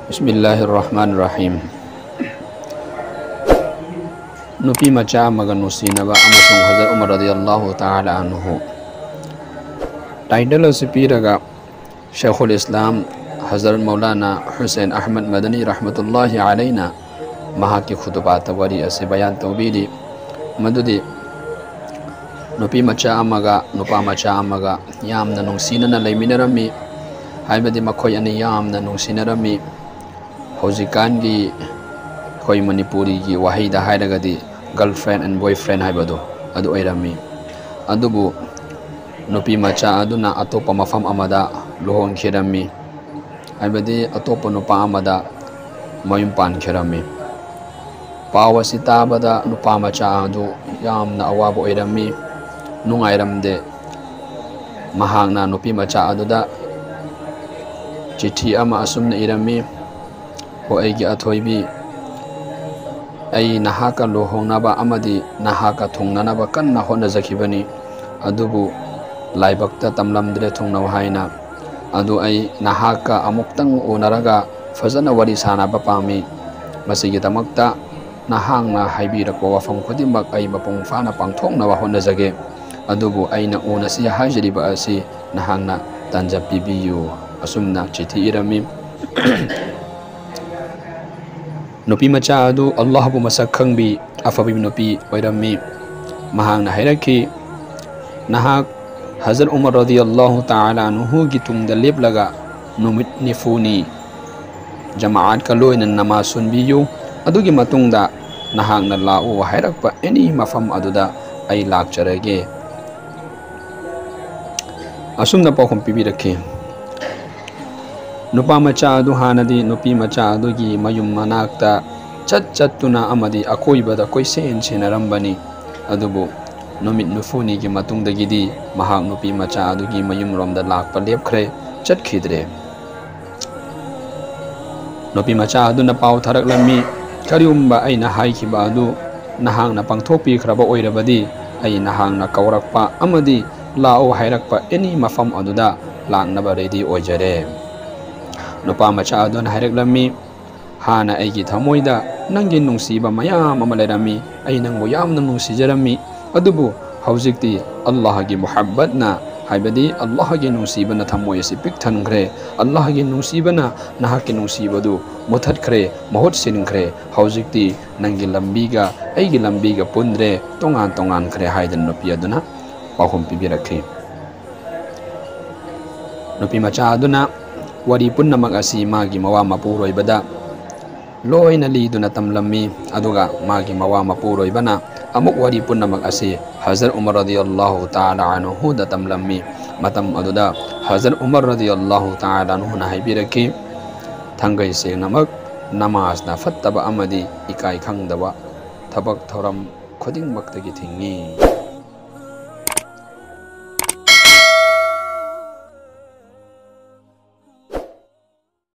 बिस्मिल्लाहिर्रहमानिर्रहीम। नुपी मचा मगन नुसीनबा अमसुंग हज़रत उमर रज़ियल्लाहु ताला अन्हु टाइटल से पीरगा शेखुल इस्लाम हज़रत मौलाना हुसैन अहमद मदनी रहमतुल्लाहि अलैना महाकी खुतबात वरी असे बयान तौबीरी मदुदी नुपी मचा अमगा नुपा मचा अमगा यामना नुसीनना लेमिनरमी हाइबदी मखोय अनि यामना नुसीनरमी हौजिकानगी खोई मणिपुरी की वहीदा हाइरगदी गर्लफ्रेंड एंड बॉयफ्रेंड हाइबदो अदु ओइरमी अदुबु नुपी मचा अदुना अतोप मफम अमदा लुहोंखिरमी हाइबदी अतोप नुपा अमदा मयुम पानखिरमी पावसी ताबदा नुपा मचा अदु यामना अवाब ओइरमी नुंगाइरमदे महांगना नुपी मचा अदुदा चिठी अमा असुमना इरमी हो एगी अथोइबी नहाका लोहोंगनाबा अमदी नहाका थुंगनाबा कन्ना होनजखिबनी अदुबु लाइबक्ता तमलमद्रे थुंगनव हाइना अदु नहाका अमुक्तंग उनरगा फजना वरी सानाबा पामी मसिगी दमक्ता नहांगना हाइबिरको वफम खुदिमक मपुंग फाना पांथोंगनवा होनजगे अदुबु उनसी हाजिरिबा असि नहांगना तंजा पिबियु असुमना चिठी इरमी नुपी मचा अदु अल्लाह बु मसक खंगबी अफबी नुपी ओइरमी महांगना हैरखी नहाक हज़रत उमर रज़ियल्लाहु ताला अन्हु की तुंगदा लेपलगा नुमित निफुनी जमाअत का लोइना नमाज सुनबियु अदुगी मतुंगदा नहांगना लाओ हैरकपा एनी मफम अदुदा लाक्चरगे असुमना पाखम पिबिरखे नुपा मचा अदु हानदी नुपी मचा अदुगी मयुम मनाक्ता चत्तुना अमदी अकोइबदा कोइसेन सेनरंबनी अदुबु नुमित नुफुनी की मतुंगदगिदी महाक नुपी मचा अदुगी मयुम रोमदा लाकपा लेपख्रे चटखिद्रे नुपी मचा अदुना पाव थरकलमी करिउम्बा हाइखिबा अदु नहांगना पांथोकपिख्रबा ओइरबदी नहांगना कौरकपा अमदी लाओ हाइरकपा एनी मफम अदुदा लांगनबा रेडी ओइजरे नुपा मचा अदुन हाइरकलमी हाना एगी थमोइदा नंगी नुंसीबा मयाम अमा लेरमी नंगबु यामना नुंसीजरमी अदुबु हौजिक्ति अल्लाह की मुहब्बतना हाइबदी अल्लाह की नुंसीबना थमोय से पिक थनख्रे अल्लाह की नुंसीबना नहाकी नुंसीबदु मुथतख्रे महुत सिनख्रे हौजिक्ति नंगी लंबीगा एगी लंबीगा पुंद्रे तोंगान तोंगान ख्रे हाइदन नुपी अदुना पाहुम पिबिरखे नुपी मचा अदुना वरी पुन्नमक असि मागी मवा मपुरोइबदा लोइना लीदुना तमलम्मी अदुगा मागी मवा मपुरोइबना अमुक वरी पुन्नमक असि हज़रत उमर रज़ियल्लाहु ताला अन्हु दा तमलम्मी मतम अदुदा हज़रत उमर रज़ियल्लाहु ताला अन्हु ना हाइबिरखि थंगै सेंगनमक नमाजना फत्तबा अमदी इकाई खंगदबा थबक थौरम खुदिंगमक्तगी थिंगी।